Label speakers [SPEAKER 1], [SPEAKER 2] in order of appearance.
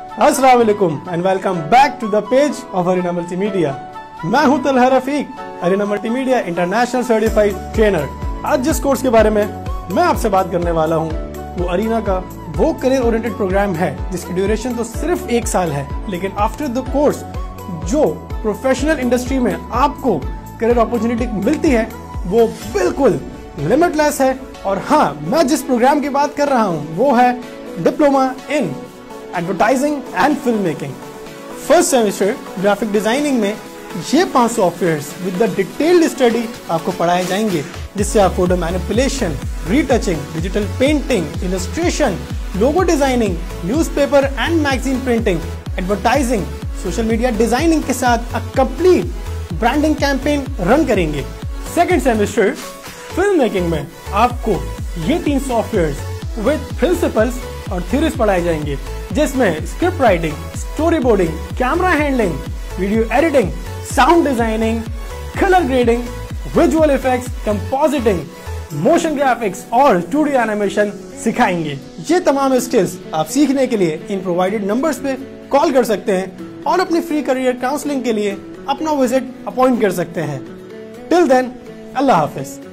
[SPEAKER 1] अस्सलाम वालेकुम and welcome back to the page of Arena Multimedia. मैं हूं Talha Rafiq, Arena Multimedia international certified trainer. आज जिस कोर्स के बारे में मैं आपसे बात करने वाला हूं वो अरीना का वो करियर ओरिएंटेड प्रोग्राम है जिसकी ड्यूरेशन तो सिर्फ 1 साल है, लेकिन आफ्टर द कोर्स जो प्रोफेशनल इंडस्ट्री में आपको करियर अपॉर्चुनिटी मिलती है वो बिल्कुल लिमिटलेस है। और हाँ, मैं जिस प्रोग्राम की बात कर रहा हूँ वो है diploma in advertising and film making. First semester graphic designing में ये 5 softwares with the detailed study आपको पढ़ाए जाएंगे, जिससे आप photo manipulation, retouching, digital painting, illustration, logo designing, newspaper and magazine printing, advertising, social media designing के साथ a complete branding campaign run करेंगे। सेकेंड सेमेस्टर फिल्म मेकिंग में आपको ये 3 सॉफ्टवेयर्स विद प्रिंसिपल्स और थ्योरीज पढ़ाए जाएंगे, जिसमें script writing, story boarding, camera handling, video editing, sound designing, colour grading, visual effects, compositing, motion graphics और 2D एनिमेशन सिखाएंगे। ये तमाम स्किल्स आप सीखने के लिए इन प्रोवाइडेड नंबर्स पे कॉल कर सकते हैं और अपनी फ्री करियर काउंसलिंग के लिए अपना विजिट अपॉइंट कर सकते हैं। टिल देन, अल्लाह हाफिज।